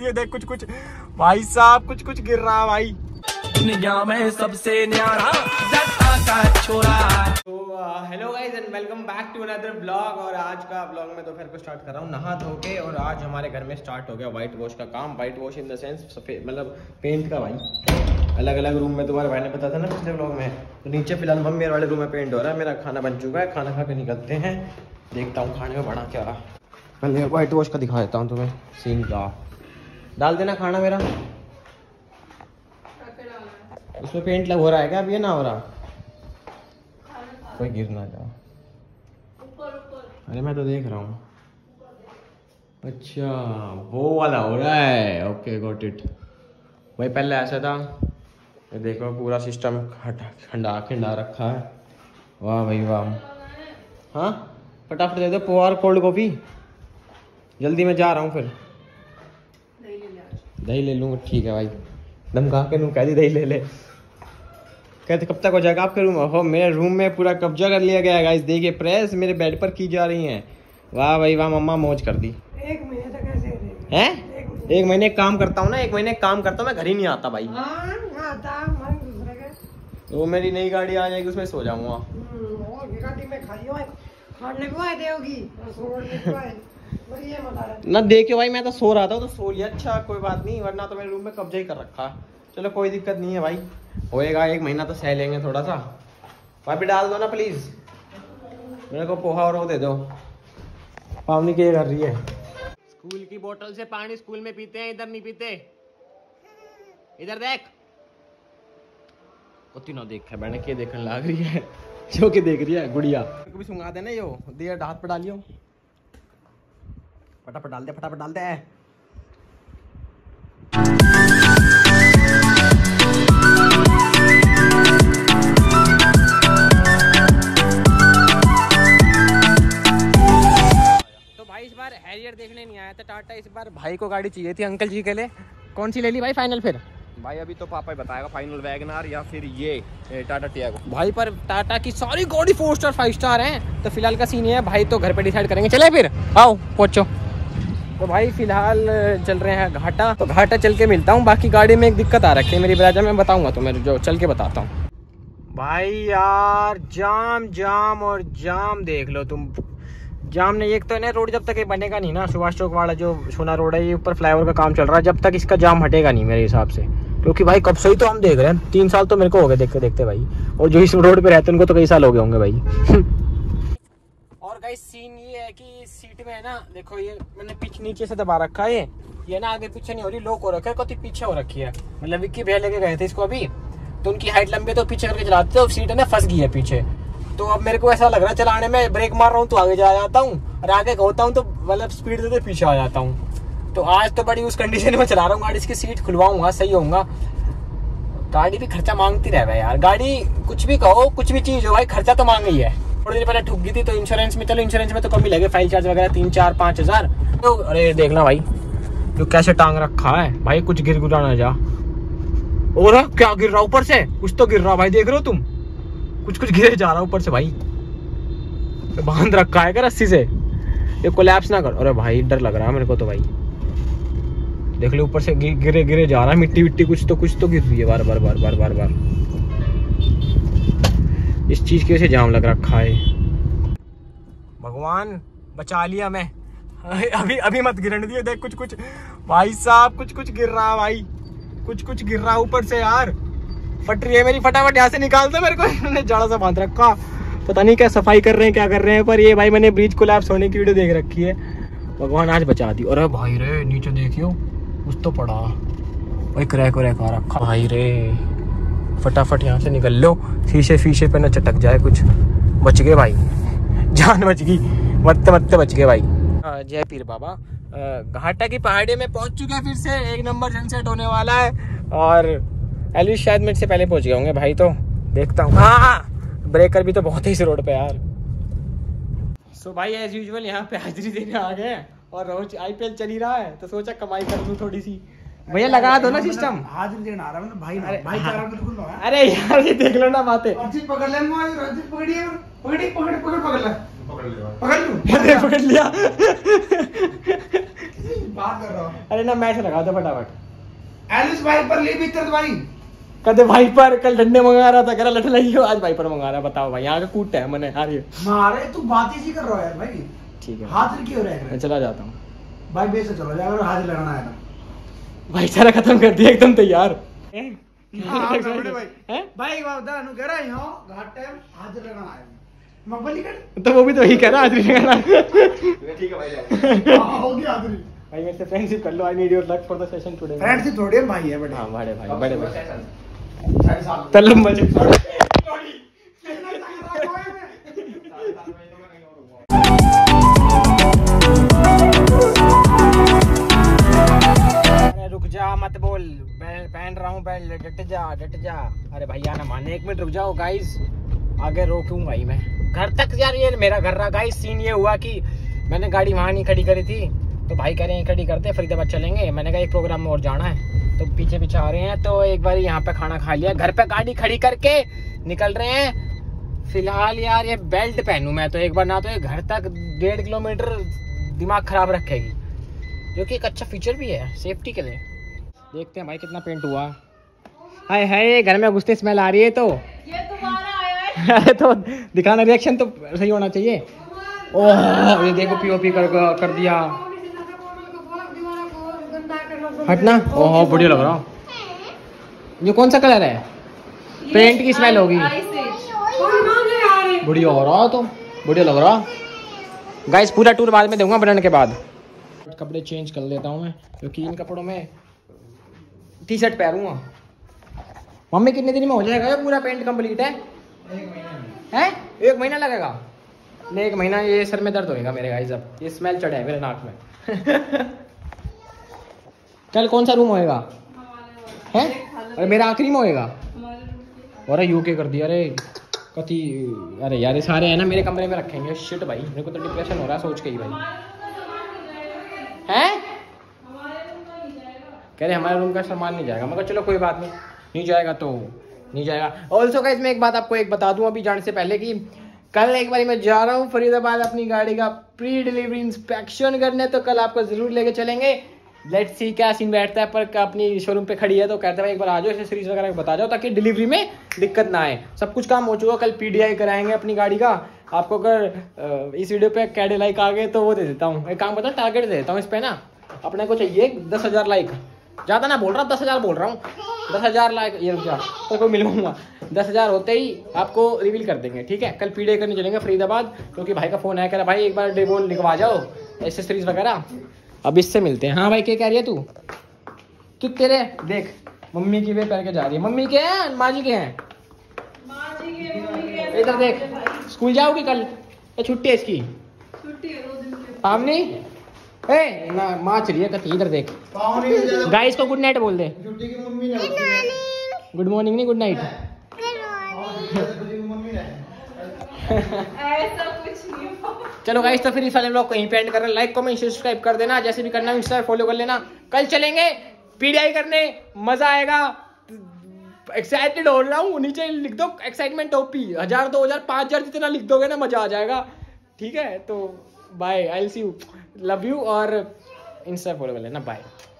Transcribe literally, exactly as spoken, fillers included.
रही है। देख कुछ कुछ भाई साहब कुछ कुछ गिर रहा है भाई। दुनिया में सबसे न्यारा का छोरा। तो hello guys and welcome back to another blog. और आज का ब्लॉग में दोपहर को स्टार्ट कर रहा हूँ नहा धो के। और आज हमारे घर में स्टार्ट हो गया व्हाइट वॉश का काम। Whitewash in the sense सफेद मतलब पेंट का भाई। अलग अलग रूम में तुम्हारे भाई ने बताया था ना पिछले ब्लॉग में। तो नीचे फिलहाल मम्मी मेरे वाले रूम में पेंट हो रहा है। मेरा खाना बन चुका है, खाना खा के निकलते हैं। देखता हूँ खाने में बना क्या। पहले व्हाइट वॉश का दिखा देता हूँ तुम्हें सीन का। डाल देना खाना मेरा। उसमें पेंट लग हो रहा है क्या? अब ये ना हो रहा, कोई गिर ना जाए। अरे मैं तो देख रहा हूँ। अच्छा वो वाला हो रहा है। Okay got it. भाई पहले ऐसा था, ये देखो पूरा सिस्टम खंडा खंडा रखा है। वाह भाई वाह। हाँ फटाफट दे दो पोहा और कोल्ड कॉफी। जल्दी मैं जा रहा हूँ। फिर दही ले लूँगा। ठीक है भाई। दम खा के लूँ कह दी दही ले ले। कहते कब तक हो जाएगा आपके रूम? हो मेरे रूम में पूरा कब्जा कर लिया गया है गाइस। देखिए प्रेस मेरे बेड पर की जा रही है। वाह भाई वाह मम्मा मौज कर दी। एक महीने तक ऐसे हैं? एक महीने काम करता हूँ ना, एक महीने काम करता हूँ मैं, घर ही नहीं आता भाई। वो मेरी नई गाड़ी आ जाएगी उसमें सो जाऊंगा। ना देखियो भाई मैं तो सो रहा था तो सो लिया। अच्छा कोई बात नहीं, वरना तो मेरे रूम में कब्जा ही कर रखा। चलो कोई दिक्कत नहीं है भाई, होएगा। एक महीना तो सह लेंगे थोड़ा सा। भाई डाल दो ना प्लीज मेरे को पोहा और वो दे दो। पावनी क्या कर रही है? स्कूल की बोतल से पानी स्कूल में पीते हैं, इधर नहीं पीते। इधर देख। कुत्ती ना देख मैंने क्या देखने लग रही है। जो के देख रही है गुड़िया को भी सुंगा देना। यो दे हाथ पर डालियो, फटाफट डाल दे, फटाफट डाल दे। इस बार हैरियर देखने नहीं आया था टाटा। इस बार भाई को गाड़ी चाहिए थी अंकल जी के लिए। कौन सी ले ली भाई फाइनल? फिर भाई अभी तो पापा ही बताएगा फाइनल, वैगनआर या फिर ये टाटा टियागो। भाई पर टाटा की सारी गाड़ी फोर स्टार फाइव स्टार हैं। तो फिलहाल का सीन ये है भाई तो घर पे डिसाइड करेंगे। चले फिर आओ पहुंचो। तो भाई फिलहाल चल रहे हैं घाटा। तो घाटा चल के मिलता हूँ। बाकी गाड़ी में एक दिक्कत आ रखी है मेरी बराजा, मैं बताऊंगा तो मेरे जो चल के बताता हूँ। भाई यार जाम जाम और जाम देख लो तुम। जाम ने एक तो है ना रोड जब तक ये बनेगा नहीं ना, सुभाष चौक वाला जो सोना रोड है, ये ऊपर फ्लाईओवर का काम चल रहा है, जब तक इसका जाम हटेगा नहीं मेरे हिसाब से। क्योंकि भाई कब से ही तो हम देख रहे हैं, तीन साल तो मेरे को हो गए देखते देखते भाई। और जो इस रोड पे रहते हैं उनको तो कई साल हो गए होंगे भाई। और गाइस सीन ये है कि सीट में है ना देखो, ये मैंने पीछे नीचे से दबा रखा है। ये ना आगे पीछे नहीं हो रही, लॉक हो रखा है, कति पीछे हो रखी है। मतलब विक्की भैया लेके गए थे इसको अभी, तो उनकी हाइट लंबी है तो पीछे करके चलाते थे। सीट है ना फंस गई है पीछे। तो अब मेरे को ऐसा लग रहा है चलाने में, ब्रेक मार रहा हूँ तो आगे जा जाता हूँ और आगे होता हूँ तो मतलब स्पीड देते पीछे आ जाता हूँ। तो आज तो बड़ी उस कंडीशन में चला रहा हूँ गाड़ी। इसकी सीट खुलवाऊंगा सही होऊंगा। गाड़ी भी खर्चा मांगती रहे यार। गाड़ी कुछ भी कहो, कुछ भी चीज हो भाई, खर्चा तो मांग ही है। थोड़ी देर पहले ठुक गई थी तो इंश्योरेंस में, चलो इंश्योरेंस में तो कम ही लगे, फाइल चार्ज वगैरह तीन चार पाँच हजार। तो अरे देखना भाई जो कैसे टांग रखा है भाई, कुछ गिर गुरा ना जा। और क्या गिर रहा ऊपर से? कुछ तो गिर रहा भाई, देख रहे हो तुम? कुछ कुछ गिरे जा रहा ऊपर से भाई। तो बांध रखा है क्या रस्सी से? ये कोलैप्स ना कर। अरे भाई डर लग रहा है मेरे को तो भाई। देख लो ऊपर से गिरे गिरे जा रहा है, मिट्टी विट्टी कुछ तो कुछ तो गिर रही है बार बार बार बार बार बार। इस चीज की वजह से जाम लग रखा है। भगवान बचा लिया मैं। अभी अभी मत गिरने दिए। देख कुछ कुछ भाई साहब कुछ कुछ गिर रहा है भाई, कुछ कुछ गिर रहा है ऊपर से यार। फट रही है मेरी, फटाफट यहाँ से निकाल दो मेरे को। इन्होंने जड़ा सा बांध रखा, पता नहीं क्या सफाई कर रहे हैं क्या कर रहे हैं। पर ये भाई मैंने ब्रिज कोलैप्स होने की वीडियो देख रखी है। भगवान आज बचा दी। अरे भाई रे नीचे देखियो कुछ तो पड़ा भाई, क्रैक वैक आ रखा भाई रे। फटाफट यहाँ से निकल लो, शीशे फीशे पे न चटक जाए कुछ। बच गए भाई, जान बच गई, मरते मरते बच गए भाई। जय पीर बाबा। घाटा की पहाड़ी में पहुंच चुके हैं फिर से। एक नंबर सनसेट होने वाला है। और एलवी शायद मेरे से पहले पहुंच गए होंगे भाई। तो देखता हूँ। हाँ ब्रेकर भी तो बहुत है इस रोड पे यार। सो so, भाई एज यूजुअल यहाँ पे हाजिरी देने आ गए हैं। और रोज आईपीएल चल ही रहा है तो सोचा कमाई कर लूँ थोड़ी सी। भैया लगा दो ना सिस्टम। हाजिरी देने आ रहा है भाई। अरे भाई चारा बिल्कुल ना। अरे यार ये देख लो ना बातें। रंजीत पकड़ ले, रंजीत पकड़िए, पकड़ी पकड़ पकड़ पकड़ ले, पकड़ ले, पकड़ लूं। पकड़ लिया। बात कर रहा हूँ। अरे ना मैच लगा दो फटाफट। एलिस भाई पर ली भीतर भाई। कदे भाई पर कल डंडे मंगा रहा था, कह रहा लठ लाइयो, आज भाई पर मंगा रहा है। बताओ भाई यहाँ का कूट है मैंने यार ये। मारे तू बात ही कर रहा है यार भाई। ठीक है हाथ क्यों रह मैं चला जाता हूँ भाई, बेस से चलो जाकर हाथ लगाना है ना भाई। सारा खत्म कर दिया एकदम तैयार। हाँ, बड़े भाई हैं? भाई बाबा नु कह रहा है यहाँ घाट टाइम हाथ लगाना है मगबली कर। तो वो भी तो वही कह रहा है, आदमी कहना। ठीक है भाई। हाँ, हो गया आदमी। भाई मेरे से फ्रेंडशिप कर लो। I need your luck for the session today. Friendship थोड़ी है भाई है बड़े। हाँ बड़े भाई बड़े भाई साढ़े सात तलम बजे। अरे रुक जा मत बोल, मैं पहन रहा हूँ बेल्ट। डट जा डट जा। अरे भैया ना माने, एक मिनट रुक जाओ गाइस। आगे रोकूं भाई मैं घर तक यार। ये मेरा घर रहा गाइस। सीन ये हुआ कि मैंने गाड़ी वहां नहीं खड़ी करी थी, तो भाई कह रहे हैं खड़ी करते फरीदाबाद चलेंगे। मैंने कहा एक प्रोग्राम में और जाना है, तो पीछे पीछे आ रहे हैं। तो एक बार यहाँ पे खाना खा लिया, घर पे गाड़ी खड़ी करके निकल रहे हैं। फिलहाल यार ये बेल्ट पहनूं मैं तो एक बार ना, तो ये घर तक डेढ़ किलोमीटर दिमाग खराब रखेगी, जो कि एक अच्छा फीचर भी है सेफ्टी के लिए। देखते हैं भाई कितना पेंट हुआ। हाय हाय घर में घुसते स्मेल आ रही है। तो ये तुम्हारा आया है। अरे तो दिखाना, रिएक्शन तो सही होना चाहिए। ओह ये देखो पीओपी कर कर दिया। हटना। ओह बढ़िया लग रहा। ये कौन सा कलर है? पेंट की स्मेल होगी। बढ़िया हो रहा तो, बढ़िया लग रहा। गाइस पूरा टूर बाद में दूंगा बनने के बाद। कपड़े चेंज कर लेता हूँ मैं, क्योंकि इन कपड़ों में टी शर्ट पहनूंगा। मम्मी कितने दिन में हो जाएगा ये पूरा पेंट कंप्लीट है? एक महीना हैं? एक महीना लगेगा? नहीं एक महीना ये सर में दर्द होएगा मेरे गाइस। अब ये स्मेल चढ़ा है मेरे नाक में। कल कौन सा रूम होएगा? हैं? अरे मेरा आखिरी में होएगा। अरे यूके कर दिया। अरे कति, अरे यार ये सारे है ना मेरे कमरे में रखेंगे। शिट भाई मेरे को तो डिप्रेशन हो रहा है सोच के ही भाई। हैं? कह रहे हमारे रूम का सामान नहीं जाएगा। मगर चलो कोई बात नहीं, नहीं जाएगा तो नहीं जाएगा। ऑल्सो गाइस मैं एक बात आपको एक बता दूं अभी जाने से पहले कि कल एक बार मैं जा रहा हूँ फरीदाबाद अपनी गाड़ी का प्री डिलीवरी इंस्पेक्शन करने, तो कल आपको जरूर लेके चलेंगे। लेट्स सी क्या सीन बैठता है। पर अपनी शोरूम पे खड़ी है तो कहते हैं एक बार आ जाओ, एक्सेसरीज वगैरह बता जाओ, ताकि डिलीवरी में दिक्कत ना आए। सब कुछ काम हो चुका, कल पीडीआई कराएंगे अपनी गाड़ी का। आपको अगर इस वीडियो पे कैडे लाइक आ गए तो वो दे देता हूँ। एक काम बता, टारगेट दे देता हूँ इस पे ना। अपने को चाहिए दस हजार लाइक, ज्यादा ना बोल रहा, दस हजार बोल रहा हूँ। दस हजार लाइक ये रुक जा तो कोई मिलूंगा। दस हजार होते ही आपको रिवील कर देंगे, ठीक है। कल पीडीआई करने चलेंगे फरीदाबाद, क्योंकि भाई का फोन है, कह रहा भाई एक बार डेबोल लिखवा जाओ एसेसरीज वगैरह। अब इससे मिलते हैं। हाँ भाई क्या कह रही है तू? तू तेरे देख मम्मी की वे पहन के जा रही है। मम्मी के हैं माँ जी के हैं? इधर देख। स्कूल जाओगी कल? ये छुट्टी है इसकी? पावनी ए ना माँ चली है कती। इधर देख गाइस को गुड नाइट बोल दे। गुड मॉर्निंग नहीं गुड नाइट। ऐसा कुछ नहीं हो। चलो गाइस तो फिर इस वाले ब्लॉग को यहीं पे एंड कर रहे हैं। लाइक कमेंट सब्सक्राइब कर देना, जैसे भी करना है इंस्टा फॉलो कर लेना। कल चलेंगे पीडीआई करने, मजा आएगा। एक्साइटेड हो रहा हूँ। नीचे लिख दो एक्साइटमेंट ओपी। हजार दो हजार पाँच हजार जितना लिख दोगे ना मजा आ जाएगा, ठीक है। तो bye, I will see you, love you. और इंस्टा फॉलो कर लेना, बाय।